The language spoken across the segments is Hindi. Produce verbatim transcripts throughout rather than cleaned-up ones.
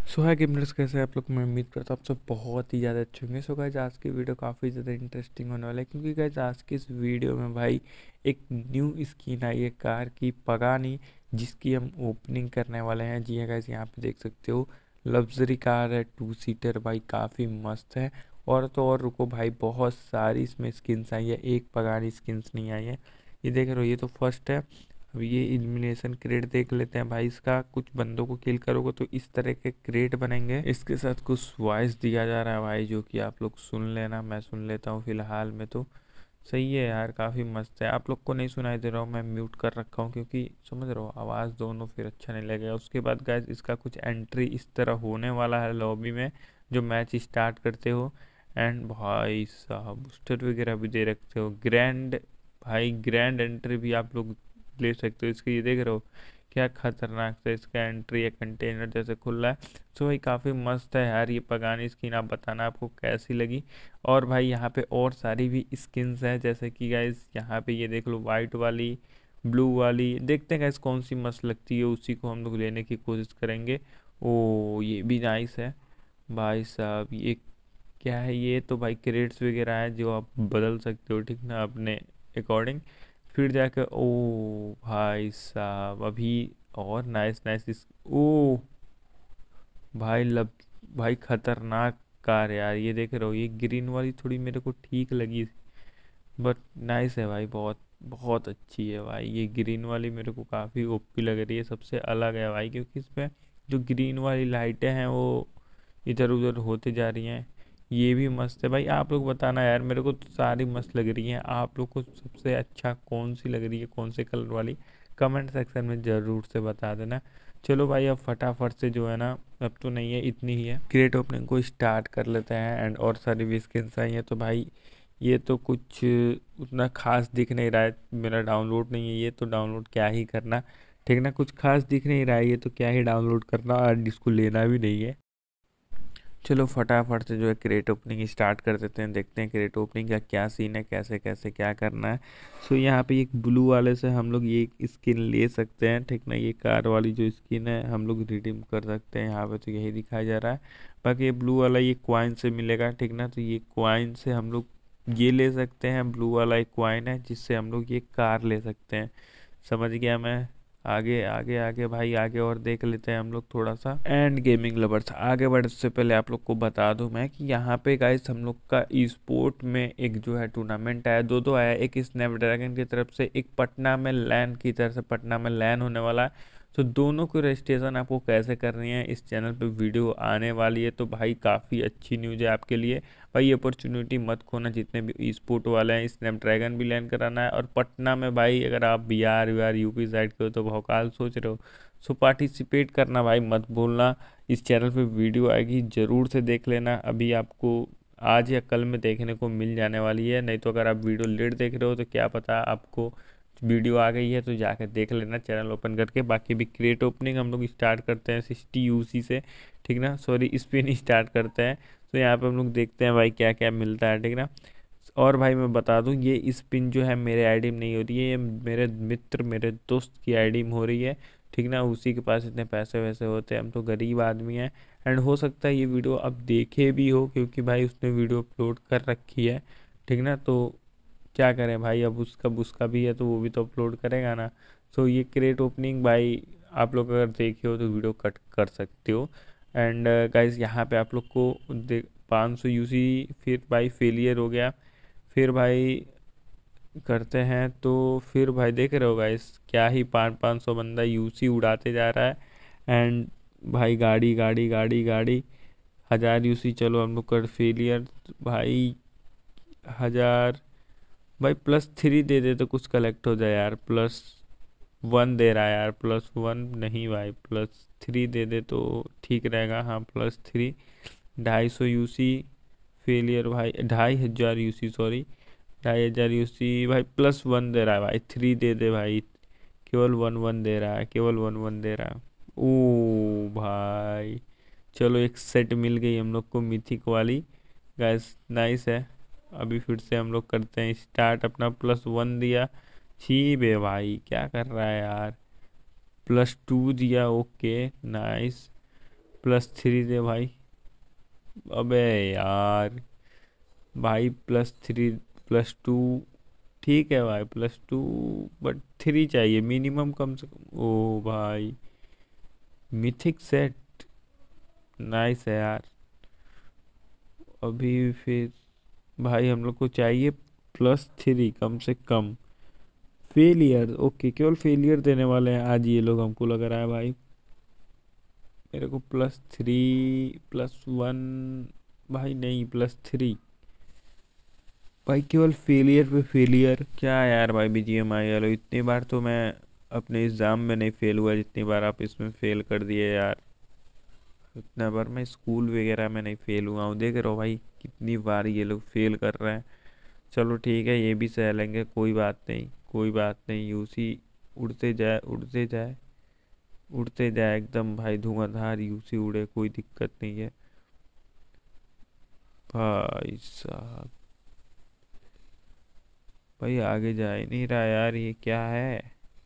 सो है गेमर्स, कैसे हैं आप लोग। मैं उम्मीद करता हूँ आप सब बहुत ही ज़्यादा अच्छे होंगे। सो गाइस, आज की वीडियो काफ़ी ज़्यादा इंटरेस्टिंग होने वाला है, क्योंकि गाइस आज की इस वीडियो में भाई एक न्यू स्किन आई है कार की, पगानी, जिसकी हम ओपनिंग करने वाले हैं। जी हाँ गाइस, यहाँ पे देख सकते हो लग्जरी कार है, टू सीटर भाई, काफ़ी मस्त है। और तो और रुको भाई, बहुत सारी इसमें स्किन्स आई है, एक पगानी स्किन्स नहीं आई है। ये देख रहे हो, ये तो फर्स्ट है। अब ये इल्यूमिनेशन क्रेट देख लेते हैं भाई। इसका कुछ बंदों को किल करोगे तो इस तरह के क्रेट बनेंगे। इसके साथ कुछ वॉइस दिया जा रहा है भाई, जो कि आप लोग सुन लेना, मैं सुन लेता हूँ फिलहाल में। तो सही है यार, काफ़ी मस्त है। आप लोग को नहीं सुनाई दे रहा हूँ, मैं म्यूट कर रखा हूँ, क्योंकि समझ रहे हो आवाज़ दोनों फिर अच्छा नहीं लगेगा। उसके बाद गाइस, इसका कुछ एंट्री इस तरह होने वाला है लॉबी में, जो मैच स्टार्ट करते हो। एंड भाई साहब, बूस्टर वगैरह भी दे रखते हो, ग्रैंड भाई, ग्रैंड एंट्री भी आप लोग ले सकते हो। इसके ये देख रहे हो क्या खतरनाक सा इसका एंट्री है, कंटेनर जैसे खुल रहा है। सो भाई काफ़ी मस्त है यार ये पगानी स्किन। आप बताना आपको कैसी लगी। और भाई यहाँ पे और सारी भी स्किन्स हैं, जैसे कि गाइस यहाँ पे ये देख लो, वाइट वाली, ब्लू वाली। देखते हैं गाइस कौन सी मस्त लगती है, उसी को हम लोग लेने की कोशिश करेंगे। ओ ये भी नाइस है भाई साहब। ये क्या है? ये तो भाई क्रेड्स वगैरह है, जो आप बदल सकते हो, ठीक ना, अपने अकॉर्डिंग। फिर जाकर ओ भाई साहब, अभी और नाइस नाइस इस ओ भाई लब भाई खतरनाक कार यार। ये देख रहे हो, ये ग्रीन वाली थोड़ी मेरे को ठीक लगी, बट नाइस है भाई, बहुत बहुत अच्छी है भाई। ये ग्रीन वाली मेरे को काफ़ी ओपी लग रही है, सबसे अलग है भाई, क्योंकि इसमें जो ग्रीन वाली लाइटें हैं वो इधर उधर होते जा रही हैं। ये भी मस्त है भाई। आप लोग बताना यार, मेरे को तो सारी मस्त लग रही हैं। आप लोग को सबसे अच्छा कौन सी लग रही है, कौन से कलर वाली, कमेंट सेक्शन में ज़रूर से बता देना। चलो भाई, अब फटाफट से जो है ना, अब तो नहीं है, इतनी ही है, क्रिएट ओपनिंग को स्टार्ट कर लेते हैं। एंड और सारी भी स्किन्स आई हैं, तो भाई ये तो कुछ उतना खास दिख नहीं रहा है। मेरा डाउनलोड नहीं है ये, तो डाउनलोड क्या ही करना, ठीक ना। कुछ खास दिख नहीं रहा है ये, तो क्या ही डाउनलोड करना, और इसको लेना भी नहीं है। चलो फटाफट से जो है क्रेट ओपनिंग स्टार्ट कर देते हैं, देखते हैं क्रेट ओपनिंग का क्या सीन है, कैसे कैसे क्या करना है। सो यहाँ पे एक ब्लू वाले से हम लोग ये स्किन ले सकते हैं, ठीक ना। ये कार वाली जो स्किन है हम लोग रिडीम कर सकते हैं, यहाँ पे तो यही दिखाया जा रहा है। बाकी ये ब्लू वाला ये क्वाइन से मिलेगा, ठीक ना। तो ये क्वाइन से हम लोग ये ले सकते हैं, ब्लू वाला एक क्वाइन है जिससे हम लोग ये कार ले सकते हैं। समझ गया मैं। आगे आगे आगे भाई, आगे और देख लेते हैं हम लोग थोड़ा सा। एंड गेमिंग लवर्स, आगे बढ़ने से पहले आप लोग को बता दूं मैं कि यहाँ पे गाइस हम लोग का ई स्पोर्ट में एक जो है टूर्नामेंट आया, दो दो आया, एक स्नैपड्रैगन की तरफ से, एक पटना में लैन की तरफ से। पटना में लैन होने वाला है, तो दोनों को रजिस्ट्रेशन आपको कैसे करनी है, इस चैनल पे वीडियो आने वाली है। तो भाई काफ़ी अच्छी न्यूज़ है आपके लिए भाई, ये अपॉर्चुनिटी मत खोना। जितने भी ई स्पोर्ट वाले हैं, स्नैपड्रैगन भी लैंड कराना है। और पटना में भाई, अगर आप बिहार बिहार यूपी साइड के हो तो भौकाल सोच रहे हो, सो पार्टिसिपेट करना भाई, मत भूलना। इस चैनल पे वीडियो आएगी, ज़रूर से देख लेना। अभी आपको आज या कल में देखने को मिल जाने वाली है, नहीं तो अगर आप वीडियो लेट देख रहे हो तो क्या पता आपको वीडियो आ गई है, तो जाकर देख लेना चैनल ओपन करके। बाकी भी क्रिएट ओपनिंग हम लोग स्टार्ट करते हैं सिक्सटी यूसी से, ठीक ना, सॉरी स्पिन स्टार्ट करते हैं। तो यहाँ पे हम लोग देखते हैं भाई क्या क्या मिलता है, ठीक ना। और भाई मैं बता दूं, ये स्पिन जो है मेरे आईडी में नहीं हो रही है, ये मेरे मित्र, मेरे दोस्त की आईडी में हो रही है, ठीक ना। उसी के पास इतने पैसे वैसे होते हैं, हम तो गरीब आदमी हैं। एंड हो सकता है ये वीडियो अब देखे भी हो, क्योंकि भाई उसने वीडियो अपलोड कर रखी है, ठीक ना। तो क्या करें भाई, अब उसका उसका भी है तो वो भी तो अपलोड करेगा ना। सो ये क्रेट ओपनिंग भाई, आप लोग अगर देखे हो तो वीडियो कट कर सकते हो। एंड गाइस यहाँ पे आप लोग को देख, पाँच सौ यूसी, फिर भाई फेलियर हो गया, फिर भाई करते हैं, तो फिर भाई देख रहे हो गाइस, क्या ही पाँच पाँच सौ बंदा यूसी उड़ाते जा रहा है। एंड भाई गाड़ी गाड़ी गाड़ी गाड़ी, हज़ार यूसी, चलो हम लोग कर फेलियर भाई। हज़ार भाई, प्लस थ्री दे दे तो कुछ कलेक्ट हो जाए यार। प्लस वन दे रहा है यार, प्लस वन नहीं भाई, प्लस थ्री दे दे तो ठीक रहेगा। हाँ प्लस थ्री, ढाई सौ यूसी फेलियर भाई, ढाई हज़ार यूसी सॉरी, ढाई हज़ार यूसी भाई, प्लस वन दे रहा है भाई, थ्री दे दे भाई। केवल वन वन दे रहा है, केवल वन वन दे रहा है। ओ भाई, चलो एक सेट मिल गई हम लोग को मिथिक वाली, गैस नाइस है। अभी फिर से हम लोग करते हैं स्टार्ट, अपना प्लस वन दिया, छी बे भाई क्या कर रहा है यार, प्लस टू दिया, ओके नाइस। प्लस थ्री दे भाई। अबे यार भाई, प्लस थ्री, प्लस टू, ठीक है भाई, प्लस टू, बट थ्री चाहिए मिनिमम कम से कम। ओ भाई, मिथिक सेट, नाइस है यार। अभी फिर भाई हम लोग को चाहिए प्लस थ्री कम से कम। फेलियर, ओके, केवल फेलियर देने वाले हैं आज ये लोग, हमको लग रहा है भाई। मेरे को प्लस थ्री, प्लस वन, भाई नहीं, प्लस थ्री भाई, केवल फेलियर पे फेलियर। क्या यार भाई, बीजीएमआई वालों, इतनी बार तो मैं अपने एग्ज़ाम में नहीं फेल हुआ जितनी बार आप इसमें फेल कर दिए यार। इतना बार मैं स्कूल वगैरह में नहीं फेल हुआ हूँ, देख रहे हो भाई कितनी बार ये लोग फेल कर रहे हैं। चलो ठीक है, ये भी सह लेंगे, कोई बात नहीं, कोई बात नहीं। यूसी उड़ते जाए, उड़ते जाए, उड़ते जाए एकदम भाई, धुआंधार यूसी उड़े, कोई दिक्कत नहीं है भाई साहब। भाई आगे जा ही नहीं रहा यार, ये क्या है।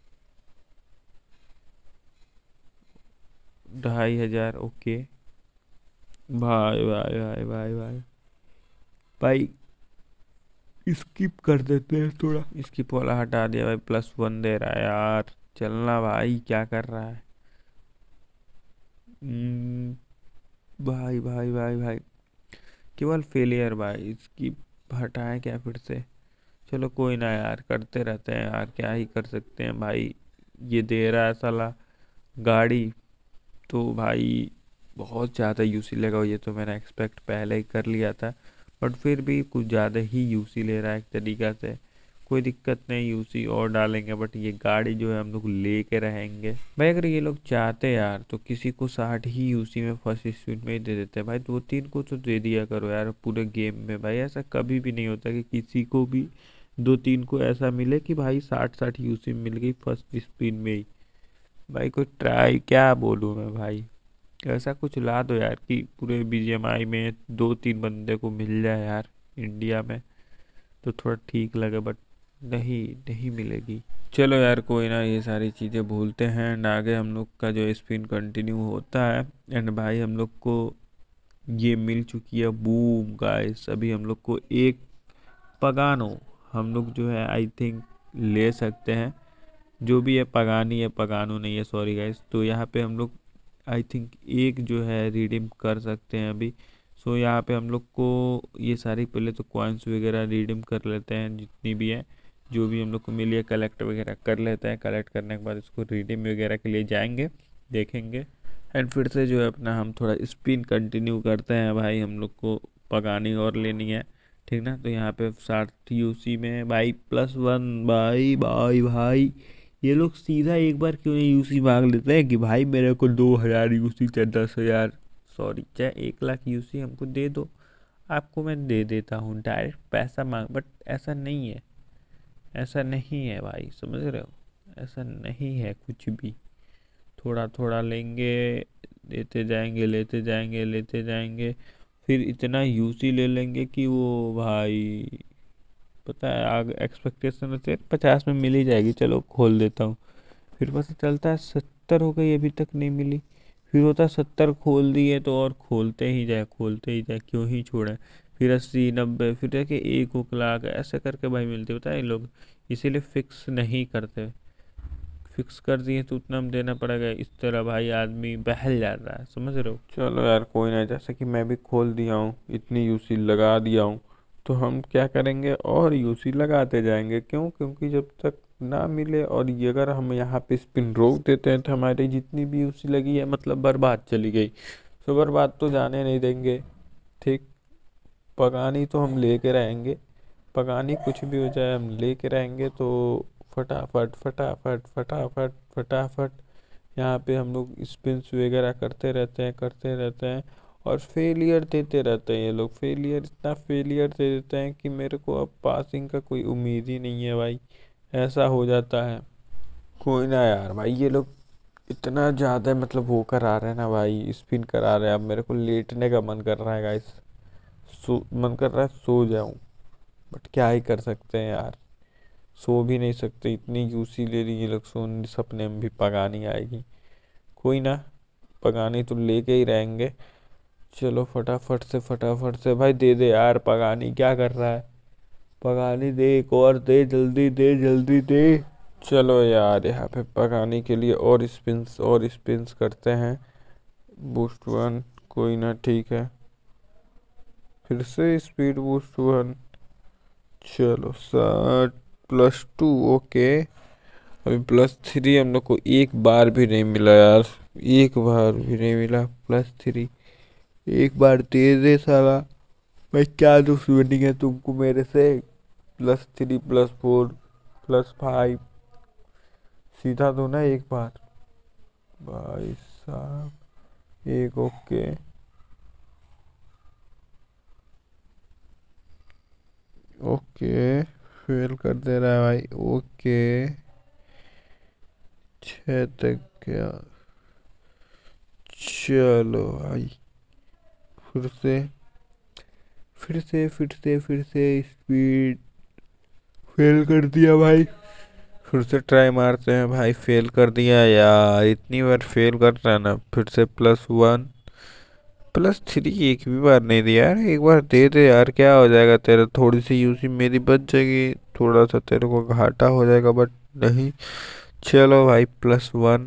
ढाई हजार, ओके। भाई भाई भाई भाई भाई भाई, स्किप कर देते हैं थोड़ा, स्किप वाला हटा दिया भाई। प्लस वन दे रहा है यार, चलना भाई, क्या कर रहा है। हम्म, भाई भाई भाई भाई, केवल फेलियर भाई, स्किप हटाए क्या फिर से। चलो कोई ना यार, करते रहते हैं यार, क्या ही कर सकते हैं भाई। ये दे रहा है साला गाड़ी, तो भाई बहुत ज़्यादा यूसी लेगा, ये तो मैंने एक्सपेक्ट पहले ही कर लिया था। बट फिर भी कुछ ज़्यादा ही यूसी ले रहा है एक तरीका से। कोई दिक्कत नहीं, यूसी और डालेंगे, बट ये गाड़ी जो है हम लोग लेके रहेंगे भाई। अगर ये लोग चाहते यार तो किसी को साठ ही यूसी में फर्स्ट स्पीड में ही दे देते भाई, दो तीन को तो दे दिया करो यार पूरे गेम में भाई। ऐसा कभी भी नहीं होता कि किसी को भी दो तीन को ऐसा मिले कि भाई साठ साठ यूसी मिल गई फर्स्ट स्पीड में ही। भाई कोई ट्राई, क्या बोलूँ मैं भाई, ऐसा कुछ ला दो यार कि पूरे बीजीएमआई में दो तीन बंदे को मिल जाए यार इंडिया में, तो थोड़ा ठीक लगे, बट नहीं, नहीं मिलेगी। चलो यार कोई ना, ये सारी चीज़ें भूलते हैं एंड आगे हम लोग का जो स्पिन कंटिन्यू होता है। एंड भाई हम लोग को ये मिल चुकी है बूम गाइस। अभी हम लोग को एक पगानो हम लोग जो है आई थिंक ले सकते हैं। जो भी है, पगानी है, पगानो नहीं है, सॉरी गाइस। तो यहाँ पे हम लोग आई थिंक एक जो है रिडीम कर सकते हैं अभी। सो यहाँ पे हम लोग को ये सारी पहले तो कॉइन्स वगैरह रिडीम कर लेते हैं, जितनी भी है, जो भी हम लोग को मिली है कलेक्ट वगैरह कर लेते हैं। कलेक्ट करने के बाद इसको रिडीम वगैरह के लिए जाएंगे, देखेंगे। एंड फिर से जो है अपना हम थोड़ा स्पिन कंटिन्यू करते हैं भाई। हम लोग को पगानी और लेनी है, ठीक ना। तो यहाँ पे साठ यूसी में भाई प्लस वन, भाई भाई भाई, ये लोग सीधा एक बार क्यों नहीं यूसी मांग लेते हैं कि भाई मेरे को दो हजार यूसी चाहे दस हजार, सॉरी चाहे एक लाख यूसी हमको दे दो, आपको मैं दे देता हूँ, डायरेक्ट पैसा मांग। बट ऐसा नहीं है, ऐसा नहीं है भाई, समझ रहे हो, ऐसा नहीं है कुछ भी। थोड़ा थोड़ा लेंगे, लेते जाएंगे, लेते जाएंगे, लेते जाएंगे, फिर इतना यूसी ले लेंगे कि वो भाई, पता है आगे एक्सपेक्टेशन होते है पचास में मिल ही जाएगी, चलो खोल देता हूँ। फिर पता चलता है सत्तर हो गई, अभी तक नहीं मिली। फिर होता है सत्तर खोल दिए तो और खोलते ही जाए, खोलते ही जाए, क्यों ही छोड़े। फिर अस्सी, नब्बे, फिर देखिए एक एक लाख ऐसे करके भाई मिलते, बताए लोग इसीलिए फिक्स नहीं करते। फिक्स कर दिए तो उतना हम देना पड़ेगा, इस तरह भाई आदमी बहल जाता है, समझ रहे हो। चलो यार कोई ना, जैसे कि मैं भी खोल दिया हूँ, इतनी यूसी लगा दिया हूँ, तो हम क्या करेंगे और यूसी लगाते जाएंगे। क्यों? क्योंकि जब तक ना मिले, और ये अगर हम यहाँ पे स्पिन रोक देते हैं तो हमारी जितनी भी यूसी लगी है मतलब बर्बाद चली गई। तो बर्बाद तो जाने नहीं देंगे, ठीक। पगानी तो हम लेके रहेंगे, पगानी कुछ भी हो जाए हम लेके रहेंगे। तो फटाफट फटाफट फटाफट फटाफट यहाँ पे हम लोग स्पिन्स वगैरह करते रहते हैं, करते रहते हैं, और फेलियर देते रहते हैं। ये लोग फेलियर, इतना फेलियर दे देते हैं कि मेरे को अब पासिंग का कोई उम्मीद ही नहीं है भाई, ऐसा हो जाता है। कोई ना यार भाई, ये लोग इतना ज़्यादा मतलब वो करा रहे हैं ना भाई, स्पिन करा रहे हैं, अब मेरे को लेटने का मन कर रहा है गाइस। सो मन कर रहा है सो जाऊं, बट क्या ही कर सकते हैं यार, सो भी नहीं सकते, इतनी यूसी ले ली ये लोग, सो सपने में भी पगा नहीं आएगी। कोई ना, पगानी तो लेके ही रहेंगे। चलो फटाफट से फटाफट से भाई दे दे यार, पगानी क्या कर रहा है, पगानी दे, एक और दे, जल्दी दे जल्दी दे। चलो यार यहाँ पे पगानी के लिए और स्पिन्स और स्पिन्स करते हैं। बूस्ट वन, कोई ना, ठीक है, फिर से स्पीड बूस्ट वन। चलो साठ प्लस टू, ओके। अभी प्लस थ्री हम लोग को एक बार भी नहीं मिला यार, एक बार भी नहीं मिला प्लस थ्री। एक बार दे दे साला, मैं क्या दुश्मनी है तुमको मेरे से। Plus three plus four plus five, सीधा दो ना एक बार भाई साहब, एक, ओके। ओके फेल कर दे रहा है भाई, ओके। छः तक गया, चलो भाई फिर से फिर से फिर से फिर से स्पीड, फेल कर दिया भाई। फिर से ट्राई मारते हैं भाई, फेल कर दिया यार, इतनी बार फेल कर रहा है ना। फिर से प्लस वन प्लस थ्री, एक भी बार नहीं दिया यार, एक बार दे दे यार, क्या हो जाएगा तेरा, थोड़ी सी यूसी मेरी बच जाएगी, थोड़ा सा तेरे को घाटा हो जाएगा, बट नहीं। चलो भाई plus one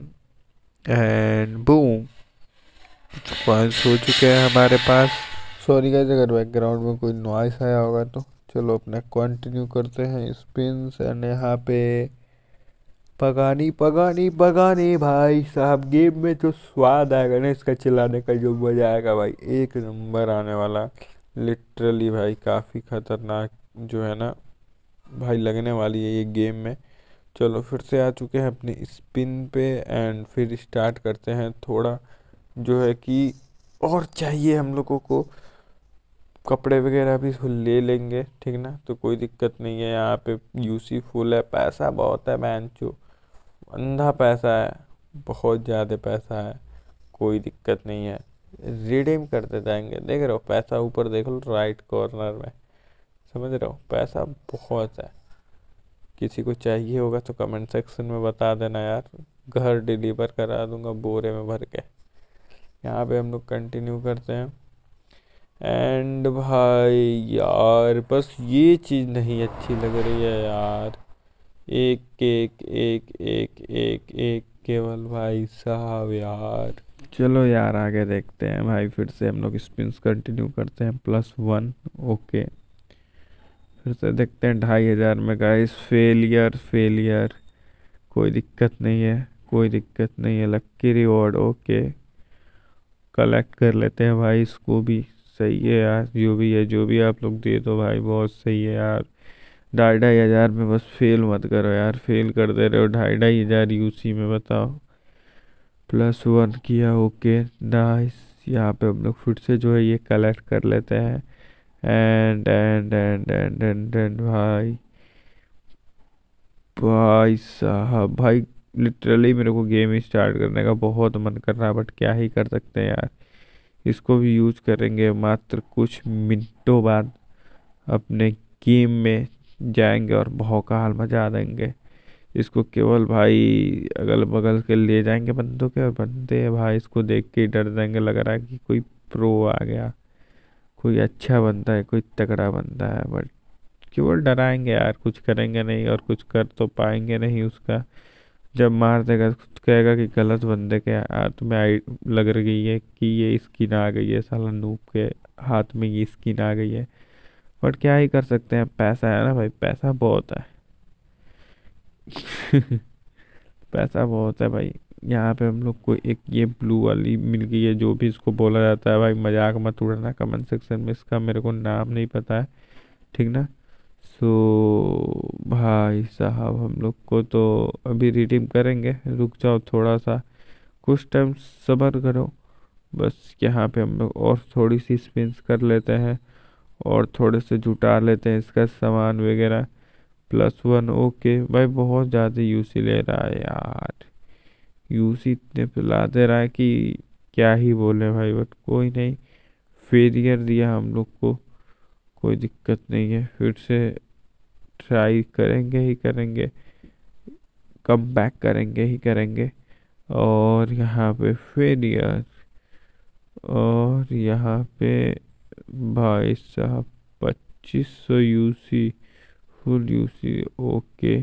and boom, points हो चुके हैं हमारे पास। सॉरी गाइस अगर बैकग्राउंड में कोई नॉइस आया होगा तो। चलो अपना कंटिन्यू करते हैं स्पिन्स, एंड यहाँ पे पगानी पगानी पगानी भाई साहब, गेम में जो स्वाद आएगा ना इसका चलाने का, जो मजा आएगा भाई, एक नंबर आने वाला लिटरली भाई, काफ़ी खतरनाक जो है ना भाई लगने वाली है ये गेम में। चलो फिर से आ चुके हैं अपने स्पिन पे, एंड फिर स्टार्ट करते हैं थोड़ा जो है कि, और चाहिए हम लोगों को कपड़े वगैरह भी ले लेंगे, ठीक ना, तो कोई दिक्कत नहीं है। यहाँ पे यूसी फुल है, पैसा बहुत है मैन, जो अंधा पैसा है, बहुत ज़्यादा पैसा है, कोई दिक्कत नहीं है, रिडीम करते जाएंगे। देख रहे हो पैसा ऊपर, देख लो राइट कॉर्नर में, समझ रहे हो, पैसा बहुत है। किसी को चाहिए होगा तो कमेंट सेक्शन में बता देना यार, घर डिलीवर करा दूंगा बोरे में भर के। यहाँ पे हम लोग कंटिन्यू करते हैं, एंड भाई यार बस ये चीज़ नहीं अच्छी लग रही है यार, एक एक एक एक एक एक केवल भाई साहब यार। चलो यार आगे देखते हैं भाई, फिर से हम लोग स्पिन्स कंटिन्यू करते हैं, प्लस वन, ओके। फिर से देखते हैं ढाई हजार में गाइस, फेलियर फेलियर, कोई दिक्कत नहीं है, कोई दिक्कत नहीं है, लक्की रिवॉर्ड, ओके। कलेक्ट कर लेते हैं भाई इसको भी, सही है यार, जो भी है जो भी आप लोग दे दो भाई, बहुत सही है यार। ढाई ढाई हजार में बस फेल मत करो यार, फेल कर दे रहे हो ढाई ढाई हजार यूसी में, बताओ। प्लस वन किया, ओके नाइस। यहाँ पे हम लोग फिर से जो है ये कलेक्ट कर लेते हैं, and and and and and and भाई भाई साहब भाई, लिटरली मेरे को गेम स्टार्ट करने का बहुत मन कर रहा है, बट क्या ही कर सकते हैं यार। इसको भी यूज करेंगे मात्र कुछ मिनटों बाद, अपने गेम में जाएंगे और भौकाल मचा देंगे। इसको केवल भाई अगल बगल के ले जाएंगे बंदों के, और बंदे भाई इसको देख के ही डर जाएंगे, लग रहा है कि कोई प्रो आ गया, कोई अच्छा बंदा है, कोई तगड़ा बंदा है, बट केवल डराएंगे यार, कुछ करेंगे नहीं, और कुछ कर तो पाएंगे नहीं उसका। जब मार देगा तो कहेगा कि गलत बंदे के हाथ में आई लग रही है, कि ये स्किन आ गई है, साला नूब के हाथ में ये स्किन आ गई है, बट क्या ही कर सकते हैं, पैसा है ना भाई, पैसा बहुत है। पैसा बहुत है भाई। यहाँ पे हम लोग को एक ये ब्लू वाली मिल गई है, जो भी इसको बोला जाता है भाई, मजाक मत उड़ाना कमेंट सेक्शन में, इसका मेरे को नाम नहीं पता है, ठीक ना। सो भाई साहब हम लोग को तो अभी रिडीम करेंगे, रुक जाओ थोड़ा सा, कुछ टाइम सब्र करो बस। यहाँ पे हम लोग और थोड़ी सी स्पिन्स कर लेते हैं, और थोड़े से जुटा लेते हैं इसका सामान वगैरह। प्लस वन, ओके भाई, बहुत ज़्यादा यूसी ले रहा है यार, यूसी इतने पिला दे रहा है कि क्या ही बोले भाई, बट कोई नहीं, फेलियर दिया हम लोग को, कोई दिक्कत नहीं है, फिर से ट्राई करेंगे ही करेंगे, कम बैक करेंगे ही करेंगे। और यहाँ पे फिर यार, और यहाँ पे भाई साहब पच्चीस सौ UC, full UC. Okay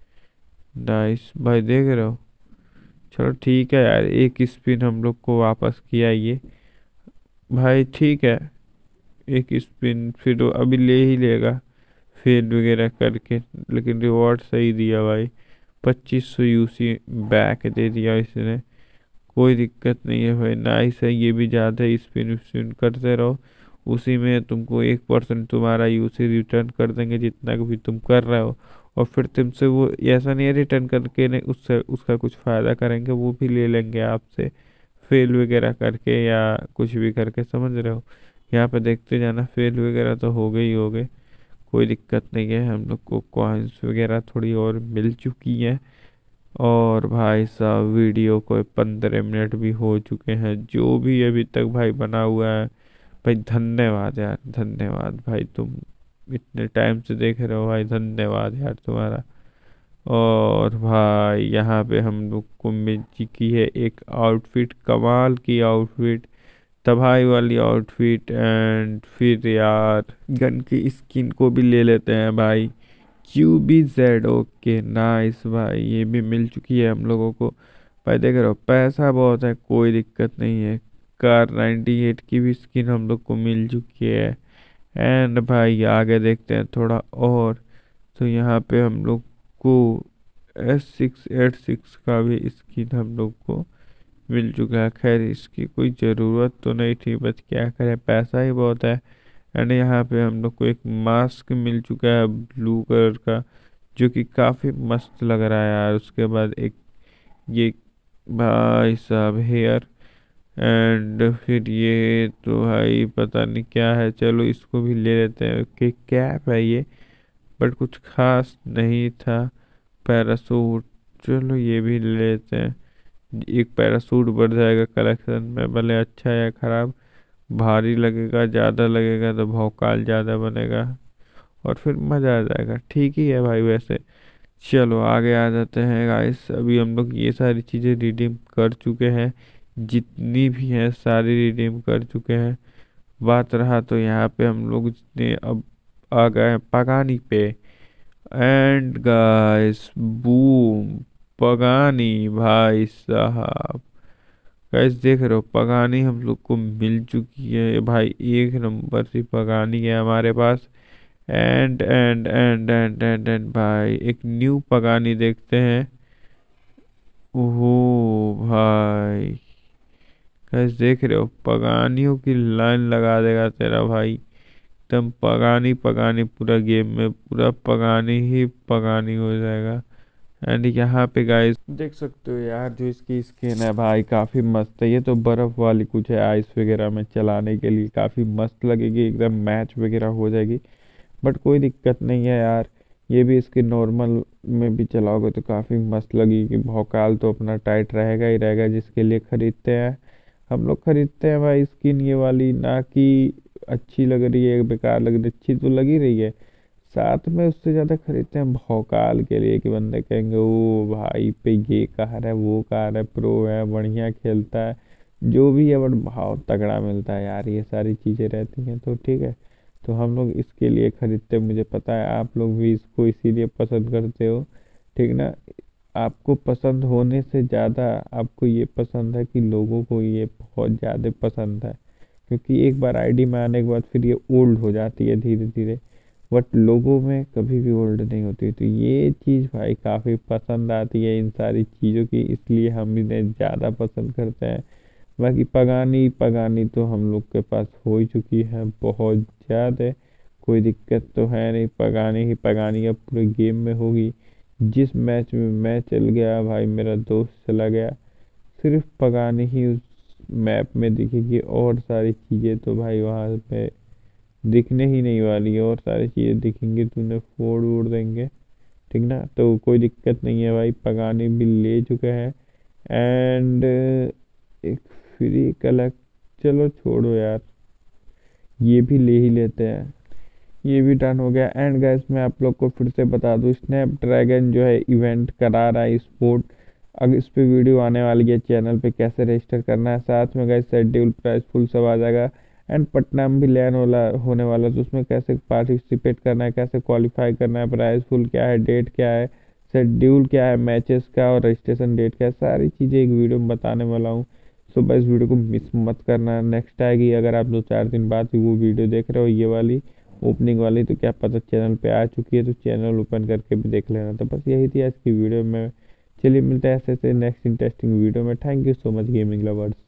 nice भाई, देख रहे हो। चलो ठीक है यार, एक स्पिन हम लोग को वापस किया ये भाई, ठीक है। एक स्पिन फिर वो अभी ले ही लेगा फेल वगैरह करके, लेकिन रिवॉर्ड सही दिया भाई। पच्चीस सौ यूसी बैक दे दिया इसने, कोई दिक्कत नहीं है भाई, नाइस है। ये भी ज़्यादा स्पिन स्पिन करते रहो, उसी में तुमको एक परसेंट तुम्हारा यूसी रिटर्न कर देंगे जितना भी तुम कर रहे हो। और फिर तुमसे वो ऐसा नहीं है रिटर्न करके नहीं, उससे उसका कुछ फ़ायदा करेंगे, वो भी ले लेंगे आपसे फेल वगैरह करके या कुछ भी करके, समझ रहे हो। यहाँ पे देखते जाना, फेल वगैरह तो हो गए ही हो गए, कोई दिक्कत नहीं है। हम लोग को कॉइन्स वगैरह थोड़ी और मिल चुकी हैं। और भाई साहब वीडियो को पंद्रह मिनट भी हो चुके हैं, जो भी अभी तक भाई बना हुआ है भाई, धन्यवाद यार, धन्यवाद भाई, तुम इतने टाइम से देख रहे हो भाई, धन्यवाद यार तुम्हारा। और भाई यहाँ पे हम लोग को मिल चुकी है एक आउटफिट, कमाल की आउटफिट, तबाही वाली आउटफिट। एंड फिर यार गन की स्किन को भी ले लेते हैं भाई, Q B Z. Okay nice भाई, ये भी मिल चुकी है हम लोगों को भाई। देख रहे हो पैसा बहुत है, कोई दिक्कत नहीं है। कार नाइन्टी एट की भी स्किन हम लोग को मिल चुकी है। एंड भाई आगे देखते हैं थोड़ा और, तो यहाँ पे हम लोग को एस सिक्स एट सिक्स का भी स्किन हम लोग को मिल चुका है। खैर इसकी कोई ज़रूरत तो नहीं थी, बस क्या करें, पैसा ही बहुत है। एंड यहाँ पे हम लोग को एक मास्क मिल चुका है ब्लू कलर का, जो कि काफ़ी मस्त लग रहा है यार। उसके बाद एक ये भाई साहब हेयर, एंड फिर ये तो भाई पता नहीं क्या है, चलो इसको भी ले लेते हैं। कि कैप है ये, बट कुछ खास नहीं था। पैरासूट, चलो ये भी ले लेते हैं। एक पैरासूट बढ़ जाएगा कलेक्शन में, भले अच्छा या खराब। भारी लगेगा, ज़्यादा लगेगा तो भौकाल ज़्यादा बनेगा, और फिर मज़ा आ जाएगा। ठीक ही है भाई वैसे। चलो आगे आ जाते हैं गाइस, अभी हम लोग ये सारी चीज़ें रिडीम कर चुके हैं, जितनी भी हैं सारी रिडीम कर चुके हैं। बात रहा तो यहाँ पे हम लोग जितने अब आ गए हैं पगानी पे। एंड गाइस बूम, पगानी भाई साहब। गाइस देख रहे हो पगानी हम लोग को मिल चुकी है भाई, एक नंबर से पगानी है हमारे पास। And and and and and and भाई एक न्यू पगानी देखते हैं। ओहो भाई, गाइस देख रहे हो पगानियों की लाइन लगा देगा तेरा भाई, एकदम पगानी पगानी, पूरा गेम में पूरा पगानी ही पगानी हो जाएगा। एंड यहाँ पे गाइस देख सकते हो यार, जो इसकी स्किन है भाई काफ़ी मस्त है। ये तो बर्फ़ वाली कुछ है, आइस वगैरह में चलाने के लिए काफ़ी मस्त लगेगी, एकदम मैच वगैरह हो जाएगी। बट कोई दिक्कत नहीं है यार, ये भी इसके नॉर्मल में भी चलाओगे तो काफ़ी मस्त लगेगी। भौकाल तो अपना टाइट रहेगा ही रहेगा, जिसके लिए ख़रीदते हैं हम लोग। ख़रीदते हैं भाई स्किन ये वाली, ना कि अच्छी लग रही है बेकार लग रही है, अच्छी तो लग ही रही है, साथ में उससे ज़्यादा खरीदते हैं भौकाल के लिए, कि बंदे कहेंगे ओ भाई पे ये कार है, वो कार है, प्रो है, बढ़िया खेलता है, जो भी है, बट भाव तगड़ा मिलता है यार, ये सारी चीज़ें रहती हैं। तो ठीक है, तो हम लोग इसके लिए खरीदते हैं, मुझे पता है आप लोग भी इसको इसीलिए पसंद करते हो, ठीक ना। आपको पसंद होने से ज़्यादा आपको ये पसंद है कि लोगों को ये बहुत ज़्यादा पसंद है, क्योंकि एक बार आईडी में आने के बाद फिर ये ओल्ड हो जाती है धीरे धीरे, बट लोगों में कभी भी ओल्ड नहीं होती। तो ये चीज़ भाई काफ़ी पसंद आती है इन सारी चीज़ों की, इसलिए हम इन्हें ज़्यादा पसंद करते हैं। बाकी पगानी पगानी तो हम लोग के पास हो ही चुकी है बहुत ज़्यादा, कोई दिक्कत तो है नहीं। पगानी ही पगानी अब पूरे गेम में होगी। जिस मैच में मैं चल गया भाई, मेरा दोस्त चला गया, सिर्फ पगानी ही उस मैप में दिखेगी, और सारी चीज़ें तो भाई वहाँ पे दिखने ही नहीं वाली है। और सारी चीज़ें दिखेंगी तो उन्हें फोड़ वोड़ देंगे, ठीक ना। तो कोई दिक्कत नहीं है भाई, पगानी भी ले चुके हैं। एंड एक फ्री कलेक्ट, चलो छोड़ो यार, ये भी ले ही लेते हैं, ये भी डन हो गया। एंड गाइस मैं आप लोग को फिर से बता दूं, स्नैपड्रैगन जो है इवेंट करा रहा है स्पोर्ट, अगर इस पे वीडियो आने वाली है चैनल पे कैसे रजिस्टर करना है, साथ में गाइस शेड्यूल प्राइस फुल सब आ जाएगा। एंड पटना में भी लैन वाला होने वाला, तो उसमें कैसे पार्टिसिपेट करना है, कैसे क्वालिफाई करना है, प्राइस फुल क्या है, डेट क्या है, शेड्यूल क्या है मैचेस का, और रजिस्ट्रेशन डेट क्या है, सारी चीज़ें एक वीडियो में बताने वाला हूँ। सो भाई इस वीडियो को मिस मत करना। नेक्स्ट आएगी, अगर आप दो चार दिन बाद भी वो वीडियो देख रहे हो ये वाली ओपनिंग वाली, तो क्या पता चैनल पे आ चुकी है, तो चैनल ओपन करके भी देख लेना। तो बस यही थी आज की वीडियो में। चलिए मिलते हैं ऐसे ऐसे नेक्स्ट इंटरेस्टिंग वीडियो में। Thank you so much gaming lovers.